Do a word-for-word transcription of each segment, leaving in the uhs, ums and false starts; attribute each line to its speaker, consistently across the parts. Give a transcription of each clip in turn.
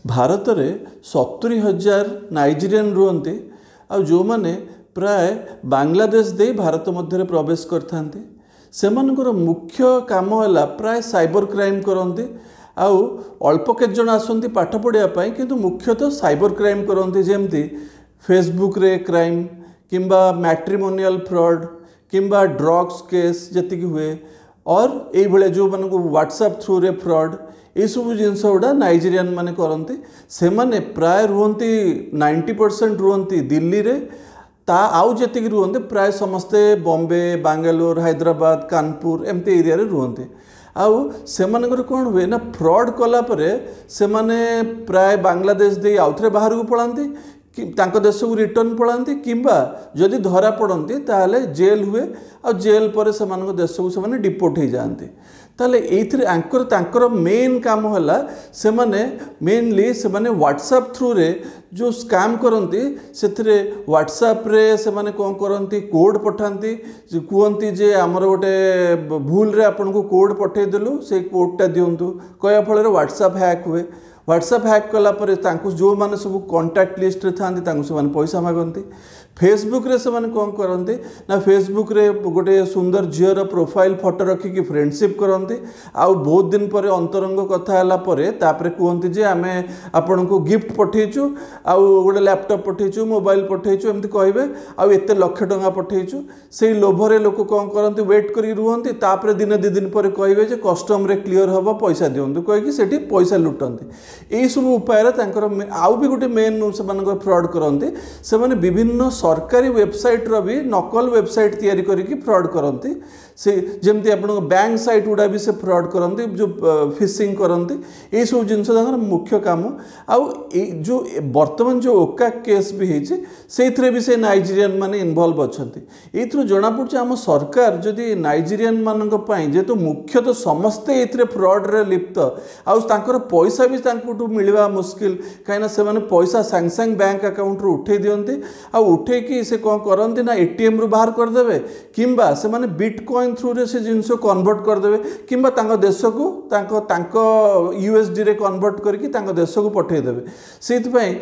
Speaker 1: भारत में सत्तरी हजार नाइजेरियन रुहंती आ जो माने प्राय बांग्लादेश दे भारत मध्य प्रवेश करथांती से मुख्य काम है प्राय साइबर क्राइम करते आउ अल्प केत जन आसती पाठ पढ़ाई किंतु मुख्यतः साइबर क्राइम करते जमती फेसबुक रे क्राइम किंबा मैट्रिमोनियल फ्रॉड किंबा ड्रग्स केस जी हुए और ये जो मान व्हाट्सएप थ्रू रे फ्रॉड ये सब जिनस गुड़ा नाइजेरियन माने करते से माने प्राय रुहंती नाइंटी परसेंट रुहंती दिल्ली रे ता आउ जी रुहंती प्राय समस्ते बॉम्बे बांगालोर हैदराबाद कानपुर एमती एरिया रे रुहंती आउ से कौन हुए ना फ्रॉड कला परे से माने प्राय बांग्लादेश दे आउ थे बाहर को पलांती कि तांको देश को रिटर्न पलांती किंबा जदि धरा पड़ती ताहले जेल हुए आ जेल पर से देश को से डिपोर्ट हो जाती ताले एथरे आंकर तांकर मेन काम है से माने मेनली से माने व्हाट्सएप थ्रू रे जो स्कैम करती से व्हाट्सएप रे से माने कौन करती कोड पठाती कहती जे आमर गोटे भूल रे आपन को कोड पठेदेलु से कोडटा दिंतु कहया फल व्हाट्सएप हैक हुए व्हाट्सएप हैक कला परे तांकु जो माने सब कांटेक्ट लिस्ट रे थांती तांकु से माने पैसा मागंती फेसबुक रे से माने कौन करते ना फेसबुक रे गोटे सुंदर झीर प्रोफाइल फोटो रखिकी फ्रेंडशिप करते आउ बहुत दिन पर अंतरंग कथा है परे तापरे कहते जे आमे आपण को गिफ्ट पठेचु आउ गोटे लैपटॉप पठेचु मोबाइल पठेचु एमती कहबे आउ एते लाख टंका पठेचु से लोभरे लोक कौन करते वेट करी रुहंती तापरे दिन दि दिन पर कहबे जे कस्टम रे क्लियर हबो पैसा दियंतु कहिकी सेठी पैसा लुटंती एई सब उपाय तांकर आउ भी गोटे मेन से फ्रॉड करते से माने विभिन्न सरकारी वेबसाइट रो भी नकल वेबसाइट तैयारी करके फ्रॉड करते से जमती आप बैंक साइट गुड़ा भी से फ्रॉड करते जो फिशिंग करते ये सब जिनस मुख्य काम आउ जो वर्तमान जो ओका केस भी होती से भी से नाइजेरियन माने इन्वॉल्व अच्छा ये जना पड़े आम सरकार जदि नाइजेरियन मान जेहेतु मुख्यतः समस्ते ये फ्रॉड रे लिप्त आउ पैसा भी मिलवा मुस्किल कहीं से पैसा सांग सांग बैंक अकाउंट रू उठे दियंते आ उठे कि से कौन करते ना एटीएम रू बाहर करदे किंबा से माने बिटकॉइन थ्रू रे से जिनस कन्वर्ट करदे किंबा तांको देश को तांको तांको यूएसडी रे कन्वर्ट करके तांको देश को पठेदेवे से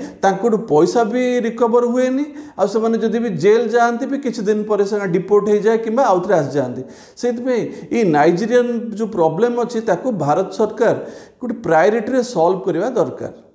Speaker 1: पैसा भी रिकवर हुए आ से माने जदि भी जेल जाती भी किसी दिन पर से डिपोर्ट हो जाए कि आउ थे आस जाती से नाइजेरियन जो प्रॉब्लम अच्छी ताको भारत सरकार गोटे प्रायोरिटी रे सॉल्व करवा दरकार।